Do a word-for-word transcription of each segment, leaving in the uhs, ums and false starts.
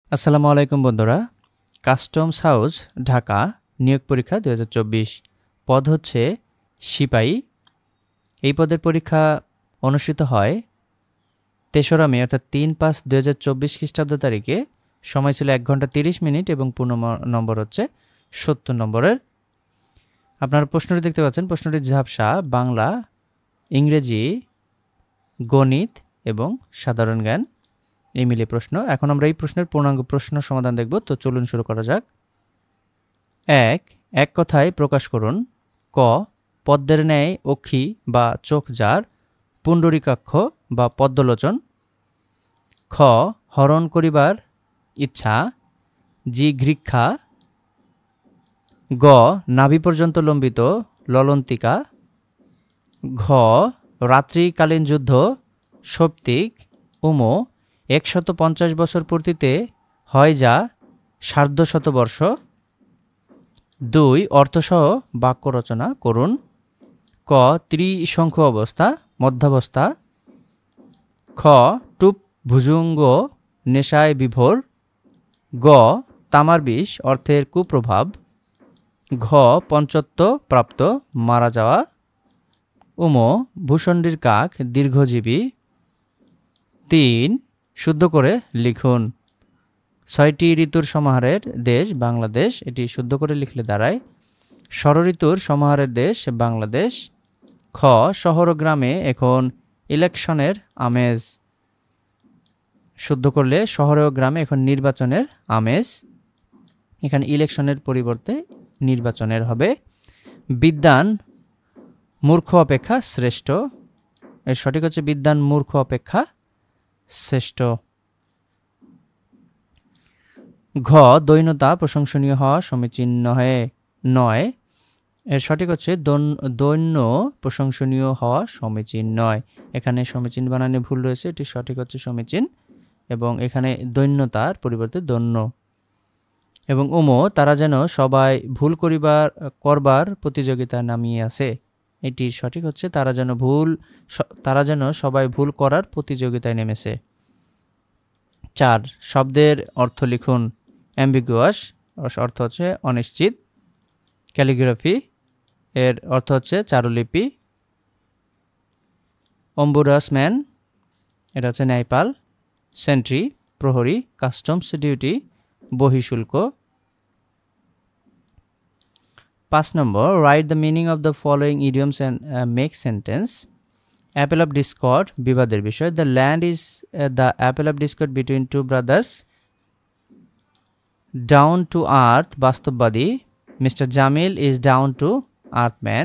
আসসালামু আলাইকুম বন্ধুরা। কাস্টমস হাউস ঢাকা নিয়োগ পরীক্ষা দুই হাজার চব্বিশ পদ হচ্ছে সিপাহী। এই পদের পরীক্ষা অনুষ্ঠিত হয় তেসরা মে অর্থাৎ তিন পাঁচ দুই হাজার চব্বিশ খ্রিস্টাব্দ তারিখে। সময় ছিল এক ঘন্টা তিরিশ মিনিট এবং পূর্ণ নম্বর হচ্ছে সত্তর নম্বরের। আপনারা প্রশ্নটি দেখতে পাচ্ছেন। প্রশ্নটি ঝাপসা, বাংলা, ইংরেজি, গণিত এবং সাধারণ জ্ঞান এই মিলে প্রশ্ন। এখন আমরা এই প্রশ্নের পূর্ণাঙ্গ প্রশ্ন সমাধান দেখব। তো চলুন শুরু করা যাক। এক এক কথায় প্রকাশ করুন। ক পদ্মের ন্যায় অক্ষি বা চোখ যার, পুণ্ডরীকাক্ষ বা পদ্মলোচন। খ হরণ করিবার ইচ্ছা, জিঘৃক্ষা। গ নাভি পর্যন্ত লম্বিত, ললন্তিকা। ঘ রাত্রিকালীন যুদ্ধ, সৌপ্তিক। উম একশত পঞ্চাশ বছর পূর্তিতে হয় যা, সার্ধশতবর্ষ। দুই অর্থসহ বাক্য রচনা করুন। ক ত্রিশঙ্কু অবস্থা, মধ্যাবস্থা। খ টুপ ভুজঙ্গ নেশায় বিভোর। গ তামার বিষ অর্থের কুপ্রভাব। ঘ পঞ্চত্ব প্রাপ্ত, মারা যাওয়া। উম ভূষণ্ডির কাক, দীর্ঘজীবী। তিন শুদ্ধ করে লিখুন। ছয়টি ঋতুর সমাহারের দেশ বাংলাদেশ, এটি শুদ্ধ করে লিখলে দাঁড়ায় ষড়ঋতুর সমাহারের দেশ বাংলাদেশ। খ শহর ও গ্রামে এখন ইলেকশনের আমেজ, শুদ্ধ করলে শহরে ও গ্রামে এখন নির্বাচনের আমেজ, এখানে ইলেকশনের পরিবর্তে নির্বাচনের হবে। বিদ্বান মূর্খ অপেক্ষা শ্রেষ্ঠ, এর সঠিক হচ্ছে বিদ্বান মূর্খ অপেক্ষা শ্রেষ্ঠ। ঘ দৈন্যতা প্রশংসনীয় হওয়া সমীচীন নহে নয়, এর সঠিক হচ্ছে দৈন্য প্রশংসনীয় হওয়া সমীচীন নয়। এখানে সমীচীন বানানে ভুল রয়েছে, এটি সঠিক হচ্ছে সমীচীন এবং এখানে দৈন্যতার পরিবর্তে দৈন্য। এবং উম তারা যেন সবাই ভুল করিবার করবার প্রতিযোগিতা নামিয়ে আছে, এটির সঠিক হচ্ছে তারা যেন ভুল তারা যেন সবাই ভুল করার প্রতিযোগিতায় নেমেছে। চার শব্দের অর্থ লিখুন। অ্যাম্বিগুয়াস অর্থ হচ্ছে অনিশ্চিত। ক্যালিগ্রাফি এর অর্থ হচ্ছে চারুলিপি। অম্বুডসম্যান এটা হচ্ছে ন্যায়পাল। সেন্ট্রি প্রহরী। কাস্টমস ডিউটি বহিঃশুল্ক। পাঁচ নম্বর write the meaning of the following idioms and make sentence. Apple of discord বিবাদের বিষয়। The land is the apple of discord between two brothers. Down to earth বাস্তববাদী। Mister Jamil is down to earth man.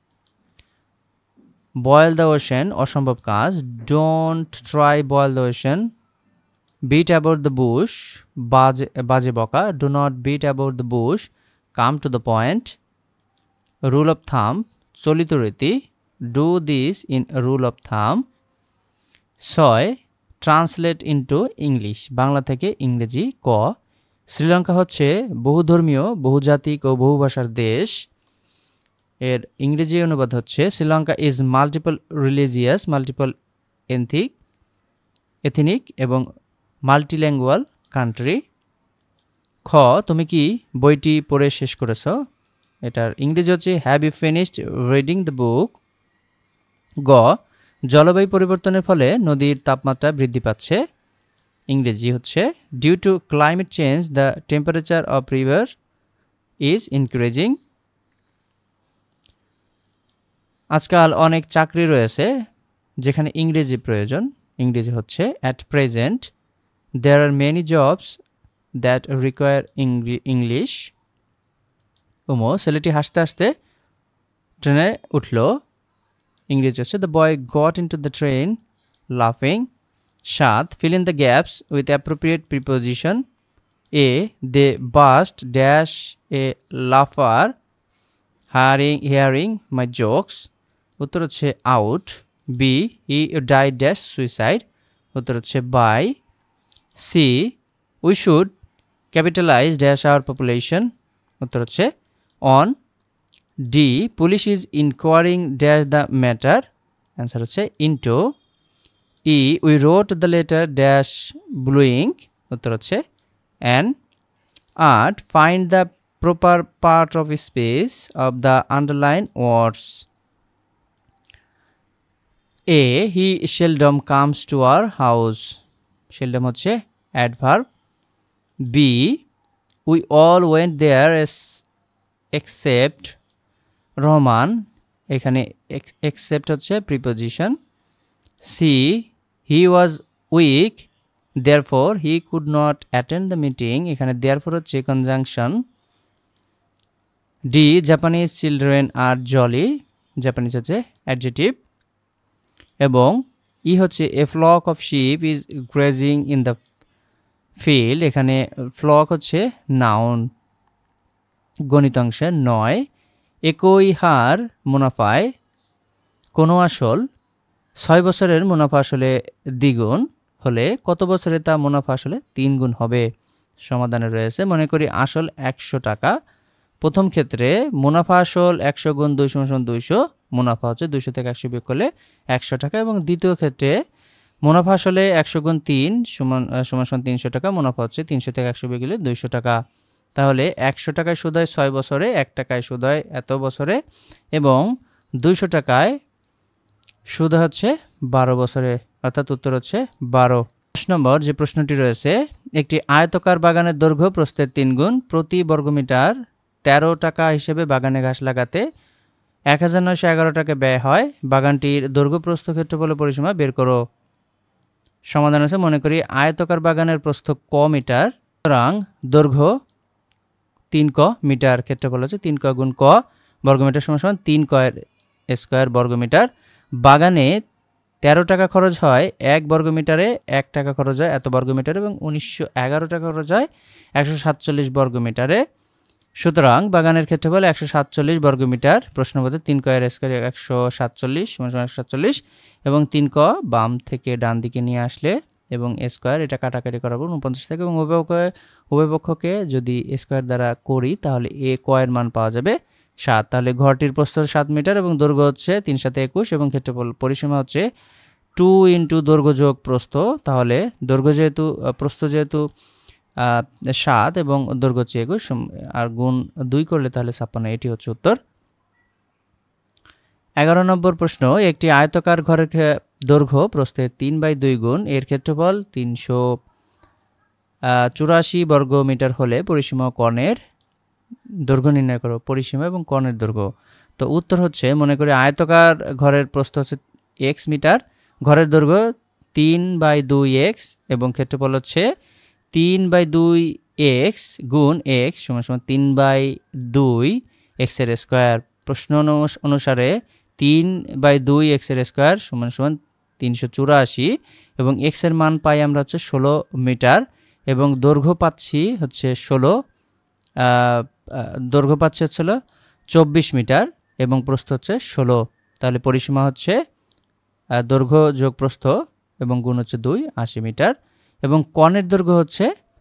Boil the ocean অসম্ভব কাজ। Don't try boil the ocean. Beat about the bush বাজে বাজে বকা। Do not beat about the Bush, come to the point. Rule of thumb চলিত রীতি। Do this in rule of thumb. ছয় translate into English Bangla থেকে ইংরেজি। ক শ্রীলঙ্কা হচ্ছে বহুধর্মীয় বহুজাতিক ও বহুভাষার দেশ, এর ইংরেজি অনুবাদ হচ্ছে Sri Lanka is multiple religious multiple ethnic ethnic এবং মাল্টিল্যাঙ্গুয়াল কান্ট্রি। খ তুমি কি বইটি পড়ে শেষ করেছ, এটার ইংরেজি হচ্ছে have you finished reading the book. গ জলবায়ু পরিবর্তনের ফলে নদীর তাপমাত্রা বৃদ্ধি পাচ্ছে, ইংরেজি হচ্ছে due to climate change the temperature of river is increasing. আজকাল অনেক চাকরি রয়েছে যেখানে ইংরেজি প্রয়োজন, ইংরেজি হচ্ছে at present there are many jobs that require English. Um ছেলেটি হাসতে হাসতে ট্রেনে উঠল, ইংরেজি হচ্ছে the boy got in to the train লাফিং। সাত fill in the gaps with appropriate preposition. A they burst dash a laughter hearing hearing my jokes, উত্তর হচ্ছে আউট। বি হি ডাই ড্যাশ সুইসাইড, উত্তর হচ্ছে by. C we should capitalize dash our population, উত্তর হচ্ছে on. D police is inquiring dash the matter, answer হচ্ছে into. E we wrote the letter dash bluing, উত্তর হচ্ছে and art, find the proper part of space of the underlined words. A. He seldom comes to our house. Seldom হচ্ছে adverb. B. We all went there as except Rahman. এখানে except হচ্ছে preposition. C. He was weak, therefore he could not attend the meeting. এখানে therefore হচ্ছে conjunction. D. Japanese children are jolly. Japanese হচ্ছে adjective. এবং ই হচ্ছে a flock of sheep is grazing in the field. এখানে flock হচ্ছে noun, গণিতাংশে নয়। একই হার মুনাফায় কোনো আসল ছয় বছরের মুনাফা আসলে দ্বিগুণ হলে কত বছরে তা মুনাফা আসলে তিন গুণ হবে? সমাধানে রয়েছে, মনে করি আসল একশো টাকা। প্রথম ক্ষেত্রে মুনাফা আসল একশো গুণ দুইশো সমান দুইশো, মুনাফা হচ্ছে দুইশো থেকে একশো বিয়োগ করলে একশো টাকা। এবং দ্বিতীয় ক্ষেত্রে মুনাফা আসলে একশো গুণ তিন সমান সমান সমান তিনশো টাকা, মুনাফা হচ্ছে তিনশো থেকে একশো বিয়োগ করলে দুইশো টাকা। তাহলে একশো টাকায় সুদ হয় ছয় বছরে, এক টাকায় সুদ হয় এত বছরে, এবং দুইশো টাকায় সুদ হচ্ছে বারো বছরে, অর্থাৎ উত্তর হচ্ছে বারো। দশ নম্বর যে প্রশ্নটি রয়েছে, একটি আয়তকার বাগানের দৈর্ঘ্য প্রস্থের তিন গুণ, প্রতি বর্গমিটার তেরো টাকা হিসেবে বাগানে ঘাস লাগাতে এক হাজার নয়শো এগারো টাকা ব্যয় হয়। বাগানটির দৈর্ঘ্য প্রস্থ ক্ষেত্রফল পরিসীমা বের করো। সমাধান হচ্ছে, মনে করি আয়তকার বাগানের প্রস্থ ক মিটার, সুতরাং দৈর্ঘ্য তিন ক মিটার, ক্ষেত্রফল হচ্ছে তিন ক গুণ ক বর্গমিটার সমান সমান তিন ক স্কোয়ার বর্গমিটার। বাগানে তেরো টাকা খরচ হয় এক বর্গমিটারে, এক টাকা খরচ হয় এত বর্গমিটারে, এবং উনিশশো এগারো টাকা খরচ হয় একশো সাতচল্লিশ বর্গমিটারে। সুতরাং বাগানের ক্ষেত্রফল একশো সাতচল্লিশ বর্গমিটার। প্রশ্নবোধে তিন কয়ের স্কোয়ার একশো সাতচল্লিশ সমান সমান একশো সাতচল্লিশ, এবং তিন ক বাম থেকে ডান দিকে নিয়ে আসলে এবং স্কোয়ার এটা কাটাকাটি করাবো উনপঞ্চাশ থেকে, এবং উভয়পক্ষে উভয়পক্ষকে যদি স্কোয়ার দ্বারা করি তাহলে এ কয়ের মান পাওয়া যাবে সাত। তাহলে ঘরটির প্রস্থ সাত মিটার এবং দৈর্ঘ্য হচ্ছে তিন সাথে একুশ, এবং ক্ষেত্রফল পরিসীমা হচ্ছে টু ইন্টু দৈর্ঘ্য যোগ প্রস্থ। তাহলে দৈর্ঘ্য যেহেতু প্রস্থ যেহেতু সাত এবং দৈর্ঘ্য হচ্ছে একুশ, আর গুণ দুই করলে তাহলে ছাপ্পান্ন, এটি হচ্ছে উত্তর। এগারো নম্বর প্রশ্ন, একটি আয়তকার ঘরের দৈর্ঘ্য প্রস্থের তিন বাই দুই গুণ, এর ক্ষেত্রফল তিনশো চুরাশি বর্গ মিটার হলে পরিসীমা কর্ণের দৈর্ঘ্য নির্ণয় করো। পরিসীমা এবং কর্ণের দৈর্ঘ্য, তো উত্তর হচ্ছে, মনে করি আয়তকার ঘরের প্রস্থ হচ্ছে এক্স মিটার, ঘরের দৈর্ঘ্য তিন বাই দুই এক্স, এবং ক্ষেত্রফল হচ্ছে তিন বাই দুই এক্স গুণ এক্স সমান সমান তিন বাই দুই এক্সের স্কোয়ার। প্রশ্ন অনুসারে তিন বাই দুই এক্সের স্কোয়ার সমান সমান তিনশো চুরাশি, এবং এক্সের মান পাই আমরা হচ্ছে ষোলো মিটার, এবং দৈর্ঘ্য পাচ্ছি হচ্ছে ষোলো দৈর্ঘ্য পাচ্ছি হচ্ছিল চব্বিশ মিটার, এবং প্রস্থ হচ্ছে ষোলো। তাহলে পরিসীমা হচ্ছে দৈর্ঘ্য যোগ প্রস্থ এবং গুণ হচ্ছে দুই, আশি মিটার, এবং কর্ণের দৈর্ঘ্য হচ্ছে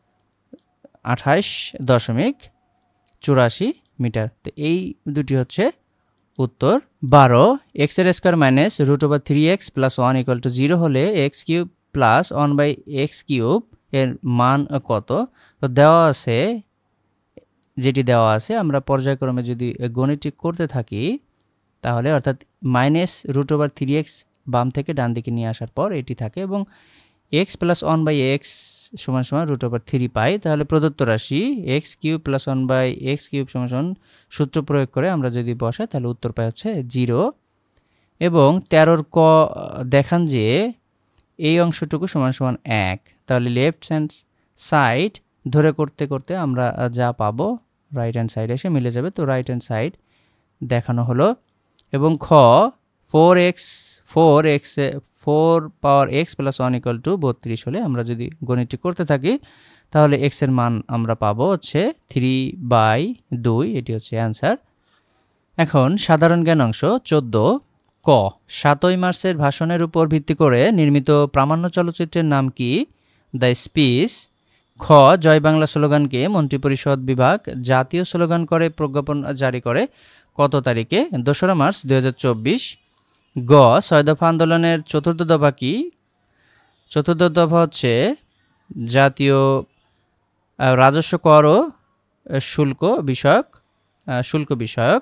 আঠাইশ দশমিক চুরাশি মিটার। তো এই দুটি হচ্ছে উত্তর। বারো, এক্সের square minus root over three x plus one equal to zero হলে x cube plus one by x cube এর মান কত? তো দেওয়া আছে, যেটি দেওয়া আছে আমরা পর্যায়ক্রমে যদি গণিতটি করতে থাকি তাহলে, অর্থাৎ minus root over three x বাম থেকে ডান দিকে নিয়ে আসার পর এটি থাকে, এবং x plus one by x সমান সমান রুট ওভার থ্রি পাই। তাহলে প্রদত্ত রাশি x cube plus one by x cube সমান সমান সূত্র প্রয়োগ করে আমরা যদি বসাই তাহলে উত্তর পাই হচ্ছে জিরো। এবং তেরোর ক দেখান যে এই অংশটুকু সমান সমান এক। তাহলে লেফট হ্যান্ড সাইড ধরে করতে করতে আমরা যা পাবো রাইট হ্যান্ড সাইড এসে মিলে যাবে। তো রাইট হ্যান্ড সাইড দেখানো হলো। এবং খ four x four x four power x plus one equal to বত্রিশ হলে আমরা যদি গণিতটি করতে থাকি তাহলে এক্সের মান আমরা পাবো হচ্ছে থ্রি বাই দুই, এটি হচ্ছে অ্যান্সার। এখন সাধারণ জ্ঞান অংশ চোদ্দ ক সাতই মার্চের ভাষণের উপর ভিত্তি করে নির্মিত প্রামাণ্য চলচ্চিত্রের নাম কি? The speech. খ জয় বাংলা স্লোগানকে মন্ত্রিপরিষদ বিভাগ জাতীয় স্লোগান করে প্রজ্ঞাপন জারি করে কত তারিখে? দোসরা মার্চ দুই হাজার চব্বিশ। গ ছয় দফা আন্দোলনের চতুর্থ দফা কি? চতুর্থ দফা হচ্ছে জাতীয় আহ, রাজস্ব কর ও আহ, শুল্ক বিষয়ক আহ, শুল্ক বিষয়ক।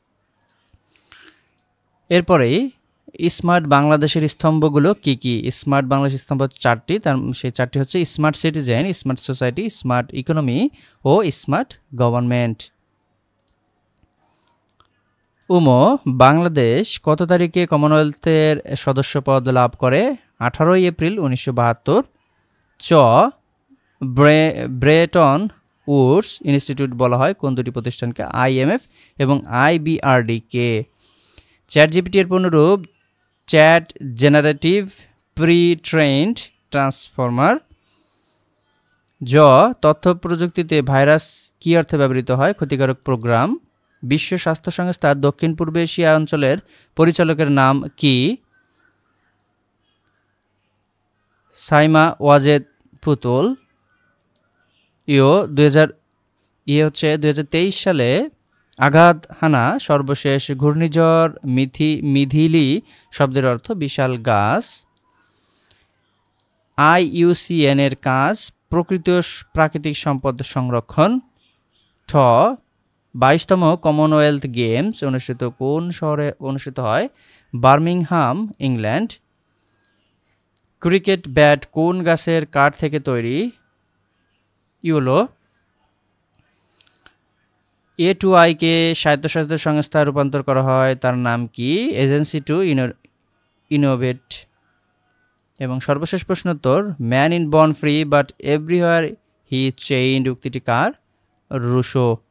এরপরেই স্মার্ট বাংলাদেশের স্তম্ভগুলো কি কি? স্মার্ট বাংলাদেশের স্তম্ভ চারটি, তার সেই চারটি হচ্ছে smart citizen, smart society, smart economy ও স্মার্ট গভর্নমেন্ট। উমো, বাংলাদেশ কত তারিখে কমনওয়েলথের সদস্যপদ লাভ করে? আঠারোই এপ্রিল উনিশশো বাহাত্তর। চ, ব্রে ব্রেটন উডস ইনস্টিটিউট বলা হয় কোন দুটি প্রতিষ্ঠানকে? আইএমএফ এবং আইবিআরডি কে। চ্যাট জিপিটি এর পুনরূপ chat generative pre trained transformer. জ, তথ্য প্রযুক্তিতে ভাইরাস কী অর্থে ব্যবহৃত হয়? ক্ষতিকারক প্রোগ্রাম। বিশ্ব স্বাস্থ্য সংস্থার দক্ষিণ পূর্ব এশিয়া অঞ্চলের পরিচালকের নাম কি? সাইমা ওয়াজেদ পুতুল। ইও দুই হাজার ইয়ে হচ্ছে দুই হাজার তেইশ সালে আঘাত হানা সর্বশেষ ঘূর্ণিঝড় মিথি মিথিলি শব্দের অর্থ বিশাল গাছ। আইইউসিএন এর কাজ প্রকৃত প্রাকৃতিক সম্পদ সংরক্ষণ। ঠ, বাইশতম কমনওয়েলথ গেমস অনুষ্ঠিত কোন শহরে অনুষ্ঠিত হয়? Birmingham, England. ক্রিকেট ব্যাট কোন গাছের কাঠ থেকে তৈরি? ইউলো। এ টু আইকে স্বায়ত্তশাসিত সংস্থায় রূপান্তর করা হয়, তার নাম কি? Agency to innovate. এবং সর্বশেষ প্রশ্নোত্তর, man in born free but everywhere he chained উক্তিটি কার? রুশো।